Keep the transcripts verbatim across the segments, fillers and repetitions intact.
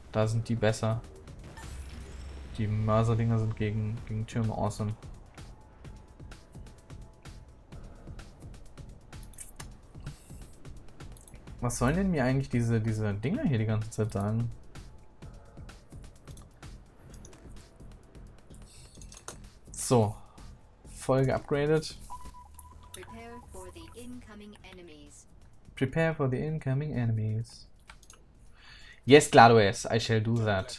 Da sind die besser. Die Mörserdinger sind gegen, gegen Türme awesome. Was sollen denn mir eigentlich diese, diese Dinger hier die ganze Zeit sagen? So. Voll geupgradet. Prepare for the incoming enemies. Prepare for the incoming enemies. Yes, claro es. I shall do that.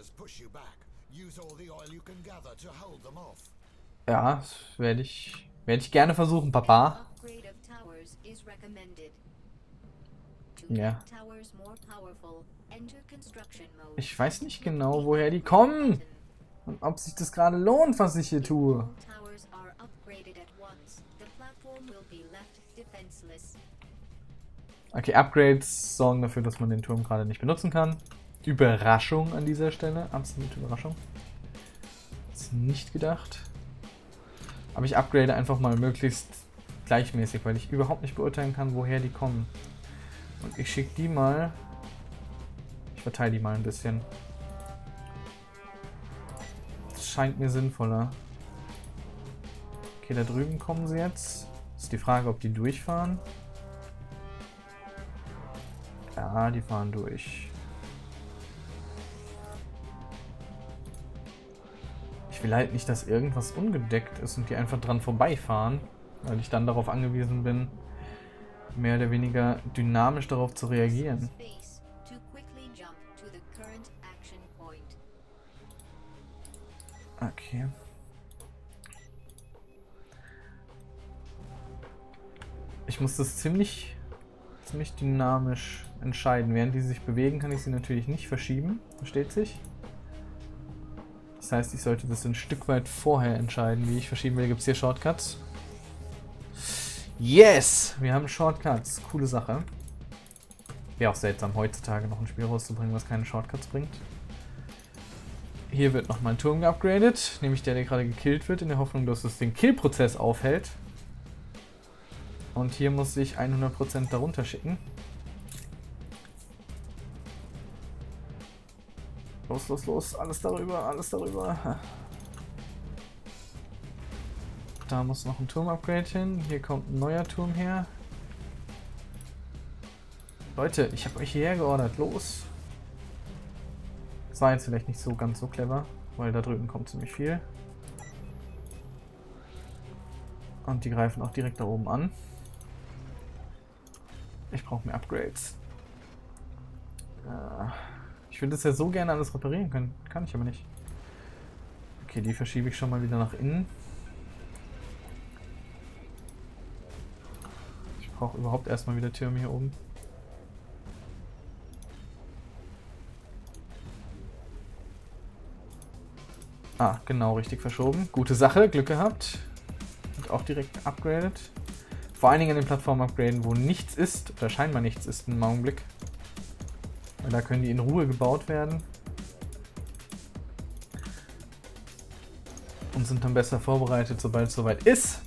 Ja, das werde ich, werde ich gerne versuchen, Papa. Upgrade of towers is recommended. To Ja. make towers more powerful, enter construction mode. Ich weiß nicht genau, woher die kommen. Und ob sich das gerade lohnt, was ich hier tue. All towers are upgraded at once. The platform will be left defenseless. Okay, Upgrades sorgen dafür, dass man den Turm gerade nicht benutzen kann. Überraschung an dieser Stelle. Absolute Überraschung. Ist nicht gedacht. Aber ich upgrade einfach mal möglichst gleichmäßig, weil ich überhaupt nicht beurteilen kann, woher die kommen. Und ich schicke die mal... Ich verteile die mal ein bisschen. Das scheint mir sinnvoller. Okay, da drüben kommen sie jetzt. Ist die Frage, ob die durchfahren. Ja, die fahren durch. Ich will halt nicht, dass irgendwas ungedeckt ist und die einfach dran vorbeifahren, weil ich dann darauf angewiesen bin, mehr oder weniger dynamisch darauf zu reagieren. Space to quickly jump to the current action point. Okay. Ich muss das ziemlich, ziemlich dynamisch entscheiden. Während die sich bewegen, kann ich sie natürlich nicht verschieben. Versteht sich? Das heißt, ich sollte das ein Stück weit vorher entscheiden, wie ich verschieben will. Gibt es hier Shortcuts? Yes! Wir haben Shortcuts. Coole Sache. Wäre auch seltsam, heutzutage noch ein Spiel rauszubringen, was keine Shortcuts bringt. Hier wird nochmal ein Turm geupgradet, nämlich der, der gerade gekillt wird, in der Hoffnung, dass es den Killprozess aufhält. Und hier muss ich hundert Prozent darunter schicken. Los, los, los, alles darüber, alles darüber. Da muss noch ein Turm-Upgrade hin. Hier kommt ein neuer Turm her. Leute, ich habe euch hierher geordert. Los! Das war jetzt vielleicht nicht so ganz so clever, weil da drüben kommt ziemlich viel. Und die greifen auch direkt da oben an. Ich brauche mehr Upgrades. Äh, ich würde das ja so gerne alles reparieren können. Kann ich aber nicht. Okay, die verschiebe ich schon mal wieder nach innen. Ich brauche überhaupt erstmal wieder Türme hier oben. Ah, genau, richtig verschoben. Gute Sache, Glück gehabt. Und auch direkt upgradet. Vor allen Dingen an den Plattformen upgraden, wo nichts ist, oder scheinbar nichts ist im Augenblick. Weil da können die in Ruhe gebaut werden. Und sind dann besser vorbereitet, sobald es soweit ist.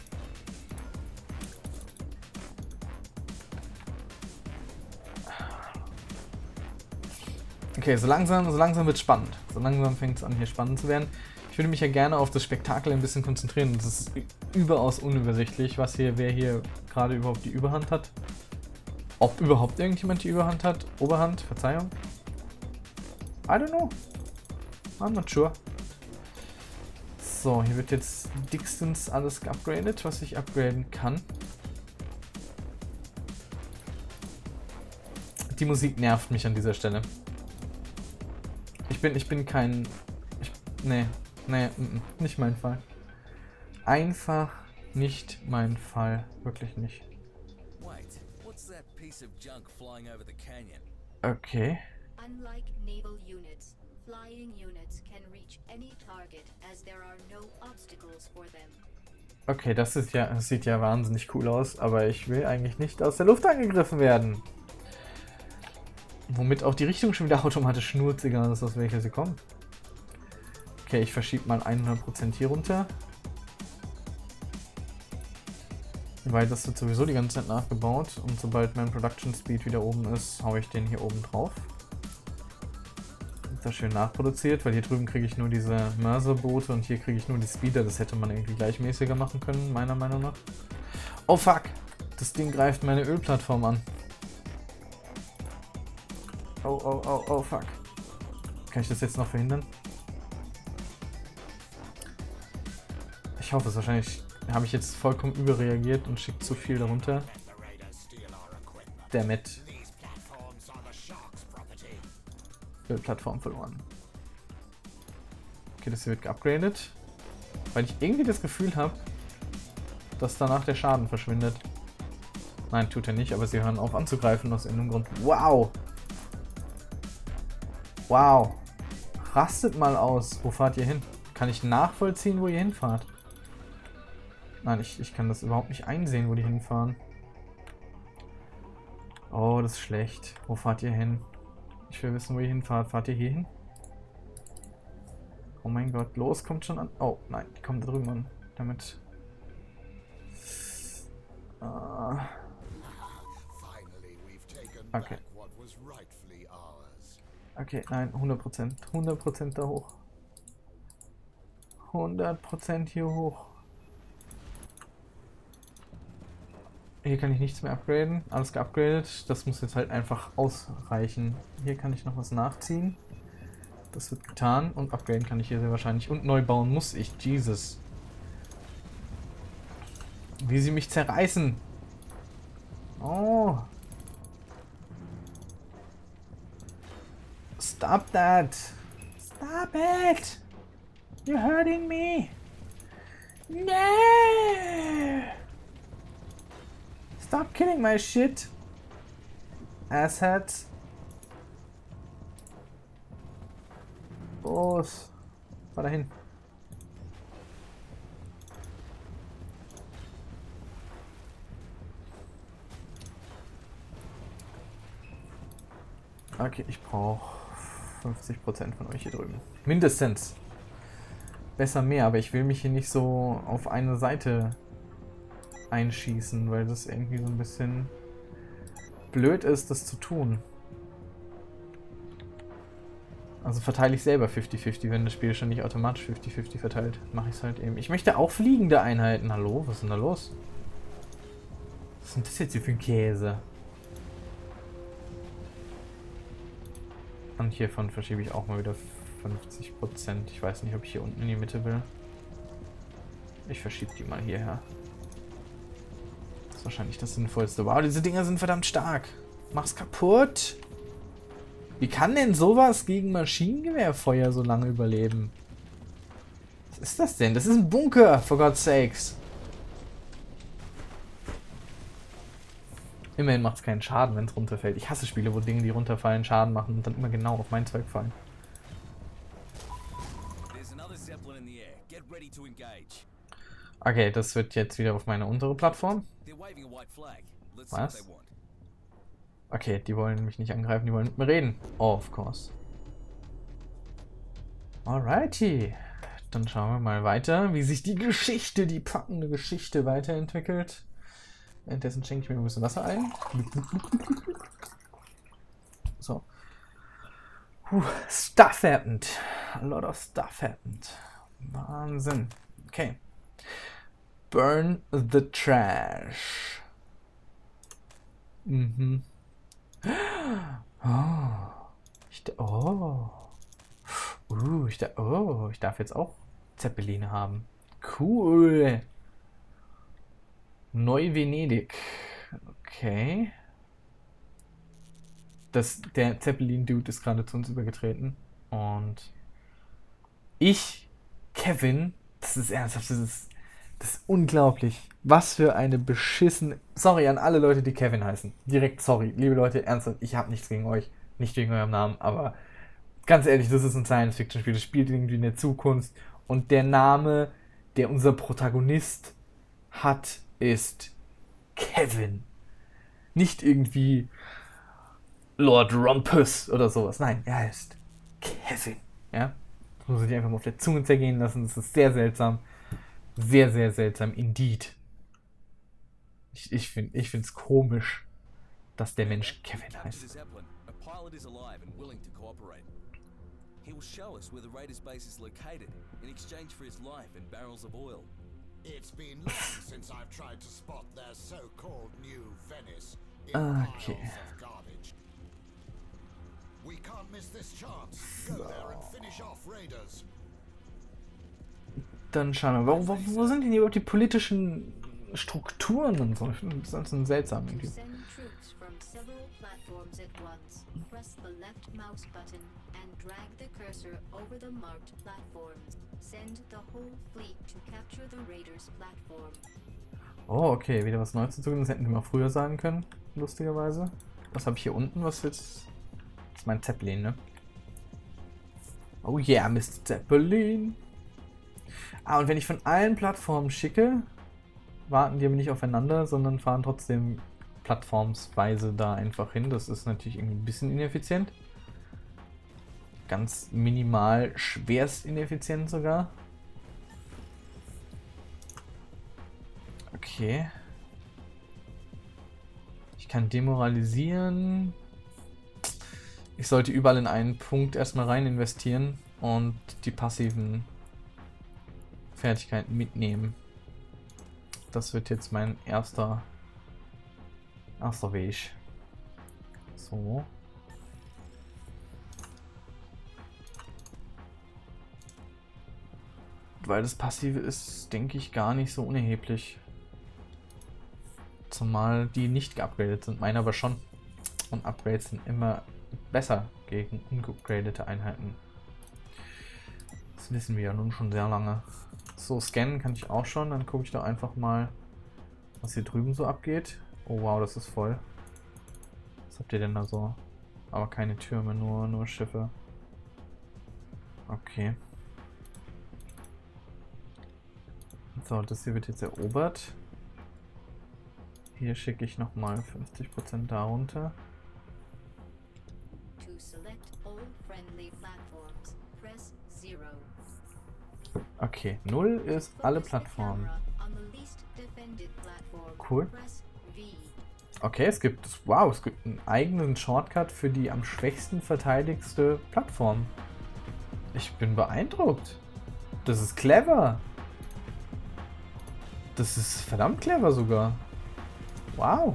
Okay, so langsam, so langsam wird es spannend. So langsam fängt es an, hier spannend zu werden. Ich würde mich ja gerne auf das Spektakel ein bisschen konzentrieren. Das ist überaus unübersichtlich, was hier, wer hier gerade überhaupt die Überhand hat. Ob überhaupt irgendjemand die Überhand hat. Oberhand, Verzeihung. I don't know. I'm not sure. So, hier wird jetzt dickstens alles geupgradet, was ich upgraden kann. Die Musik nervt mich an dieser Stelle. Ich bin, ich bin kein... Ich, nee, nee, m -m, nicht mein Fall. Einfach nicht mein Fall. Wirklich nicht. Okay. Unlike naval units, flying units can reach any target as there are no obstacles for them. Okay, das ist ja, das sieht ja wahnsinnig cool aus, aber ich will eigentlich nicht aus der Luft angegriffen werden. Womit auch die Richtung schon wieder automatisch schnurrt, egal aus welcher sie kommt. Okay, ich verschiebe mal hundert Prozent hier runter. Weil das wird sowieso die ganze Zeit nachgebaut und sobald mein Production Speed wieder oben ist, haue ich den hier oben drauf. das schön nachproduziert, weil hier drüben kriege ich nur diese Mörserboote und hier kriege ich nur die Speeder. Das hätte man irgendwie gleichmäßiger machen können, meiner Meinung nach. Oh fuck! Das Ding greift meine Ölplattform an. Oh, oh, oh, oh, fuck. Kann ich das jetzt noch verhindern? Ich hoffe es. Wahrscheinlich habe ich jetzt vollkommen überreagiert und schickt zu viel darunter. Dammit. Plattform verloren. Okay, das hier wird geupgradet. Weil ich irgendwie das Gefühl habe, dass danach der Schaden verschwindet. Nein, tut er nicht, aber sie hören auf anzugreifen aus irgendeinem Grund. Wow! Wow! Rastet mal aus. Wo fahrt ihr hin? Kann ich nachvollziehen, wo ihr hinfahrt? Nein, ich, ich kann das überhaupt nicht einsehen, wo die hinfahren. Oh, das ist schlecht. Wo fahrt ihr hin? Ich will wissen, wo ihr hinfahrt. Fahrt ihr hier hin? Oh mein Gott, los, kommt schon an. Oh, nein, die kommen da drüben an. Damit. Uh. Okay. Okay, nein, hundert Prozent. hundert Prozent da hoch. hundert Prozent hier hoch. Hier kann ich nichts mehr upgraden. Alles geupgradet. Das muss jetzt halt einfach ausreichen. Hier kann ich noch was nachziehen. Das wird getan. Und upgraden kann ich hier sehr wahrscheinlich. Und neu bauen muss ich. Jesus. Wie sie mich zerreißen. Oh. Stop that. Stop it. You're hurting me. No. Stop killing my shit. Asshat. Los. Fahr dahin. Okay, ich brauche fünfzig Prozent von euch hier drüben. Mindestens. Besser mehr, aber ich will mich hier nicht so auf eine Seite einschießen, weil das irgendwie so ein bisschen blöd ist, das zu tun. Also verteile ich selber fünfzig fünfzig, wenn das Spiel schon nicht automatisch fünfzig fünfzig verteilt. Mache ich es halt eben. Ich möchte auch fliegende Einheiten. Hallo, was ist denn da los? Was ist denn das jetzt hier für ein Käse? Und hiervon verschiebe ich auch mal wieder fünfzig Prozent. Ich weiß nicht, ob ich hier unten in die Mitte will. Ich verschiebe die mal hierher. Das ist wahrscheinlich das Sinnvollste. Wow, diese Dinger sind verdammt stark. Mach's kaputt. Wie kann denn sowas gegen Maschinengewehrfeuer so lange überleben? Was ist das denn? Das ist ein Bunker, for God's sakes. Immerhin macht es keinen Schaden, wenn es runterfällt. Ich hasse Spiele, wo Dinge, die runterfallen, Schaden machen und dann immer genau auf mein Zeug fallen. Okay, das wird jetzt wieder auf meine untere Plattform. Was? Okay, die wollen mich nicht angreifen, die wollen mit mir reden. Oh, of course. Alrighty. Dann schauen wir mal weiter, wie sich die Geschichte, die packende Geschichte weiterentwickelt. Währenddessen schenke ich mir ein bisschen Wasser ein. So. Puh, stuff happened. A lot of stuff happened. Wahnsinn. Okay. Burn the trash. Mhm. Oh. Ich, oh. Uh, ich, oh. Ich darf jetzt auch Zeppeline haben. Cool. Neu-Venedig. Okay. Das, der Zeppelin-Dude ist gerade zu uns übergetreten. Und ich, Kevin, das ist ernsthaft, das ist, das ist unglaublich. Was für eine beschissene... Sorry an alle Leute, die Kevin heißen. Direkt sorry. Liebe Leute, ernsthaft, ich habe nichts gegen euch. Nicht wegen eurem Namen, aber ganz ehrlich, das ist ein Science-Fiction-Spiel. Das spielt irgendwie in der Zukunft. Und der Name, der unser Protagonist hat, ist Kevin. Nicht irgendwie Lord Rumpus oder sowas. Nein, er heißt Kevin. Ja? Das muss ich einfach mal auf der Zunge zergehen lassen. Das ist sehr seltsam. Sehr, sehr seltsam indeed. Ich, ich finde ich finde es komisch, dass der Mensch Kevin heißt. He will show us where the Raiders' base is located in exchange for his life and barrels of oil. It's been long since I've tried to spot their so-called new Venice in Okay. piles of garbage. We can't miss this chance. Go there and finish off Raiders. Dann schauen wir, wo, wo, wo sind denn überhaupt die politischen Strukturen und so? Ich finde das ist seltsam To irgendwie. send troops from several platforms at once, press the left mouse button and drag the cursor over the marked platforms. Send the whole fleet to capture the Raiders' platform. Oh, okay, wieder was Neues dazu. Das hätten wir mal früher sagen können, lustigerweise. Was habe ich hier unten? Was jetzt? Das ist mein Zeppelin, ne? Oh yeah, Mister Zeppelin. Ah, und wenn ich von allen Plattformen schicke, warten die aber nicht aufeinander, sondern fahren trotzdem plattformsweise da einfach hin. Das ist natürlich irgendwie ein bisschen ineffizient. Ganz minimal schwerst ineffizient sogar. Okay. Ich kann demoralisieren. Ich sollte überall in einen Punkt erstmal rein investieren und die passiven Fertigkeiten mitnehmen. Das wird jetzt mein erster erster Weg. So. Weil das Passive ist, denke ich, gar nicht so unerheblich. Zumal die nicht geupgradet sind, meine aber schon. Und Upgrades sind immer besser gegen ungeupgradete Einheiten. Das wissen wir ja nun schon sehr lange. So, scannen kann ich auch schon. Dann gucke ich doch einfach mal, was hier drüben so abgeht. Oh wow, das ist voll. Was habt ihr denn da so? Aber keine Türme, nur, nur Schiffe. Okay. So, das hier wird jetzt erobert. Hier schicke ich nochmal fünfzig Prozent darunter. To select all friendly platforms, press zero. Okay, null ist alle Focus the Plattformen. camera on the least defended platform, Cool. press V. Okay, es gibt, wow, es gibt einen eigenen Shortcut für die am schwächsten verteidigste Plattform. Ich bin beeindruckt. Das ist clever. Das ist verdammt clever sogar. Wow.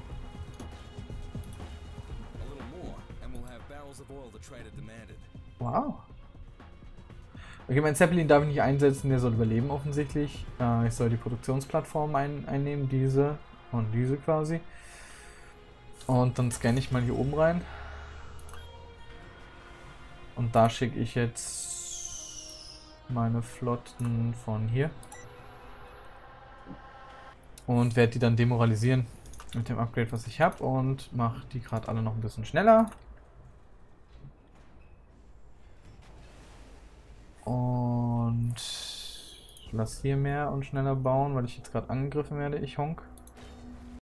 A little more, and we'll have barrels of oil the trader demanded. Wow. Okay, mein Zeppelin darf ich nicht einsetzen, der soll überleben offensichtlich. Äh, ich soll die Produktionsplattform ein, einnehmen, diese und diese quasi. Und dann scanne ich mal hier oben rein. Und da schicke ich jetzt meine Flotten von hier. Und werde die dann demoralisieren mit dem Upgrade, was ich habe. Und mache die gerade alle noch ein bisschen schneller. Und lass hier mehr und schneller bauen, weil ich jetzt gerade angegriffen werde, ich Honk.